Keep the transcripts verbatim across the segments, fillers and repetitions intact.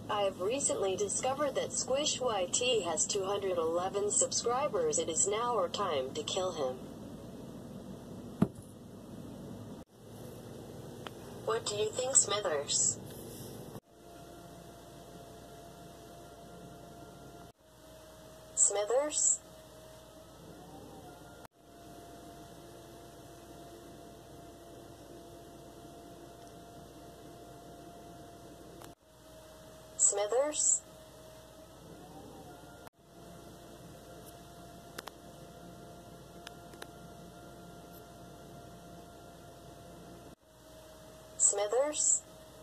I have recently discovered that Squish Y T has two hundred eleven subscribers. It is now our time to kill him. What do you think, Smithers? Smithers? Smithers? Smithers?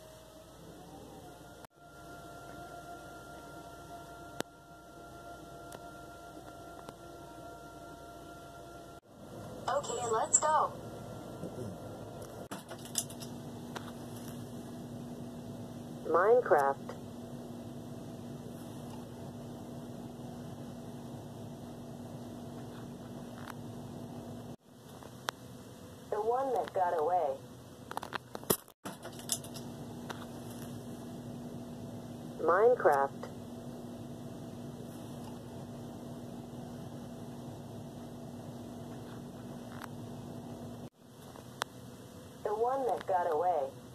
Okay, let's go. Minecraft. The one that got away. Minecraft. The one that got away.